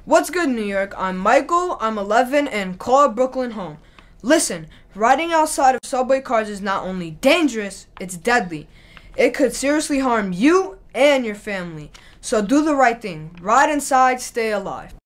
What's good, New York? I'm Michael, I'm 11, and call Brooklyn home. Listen, riding outside of subway cars is not only dangerous, it's deadly. It could seriously harm you and your family. So do the right thing. Ride inside, stay alive.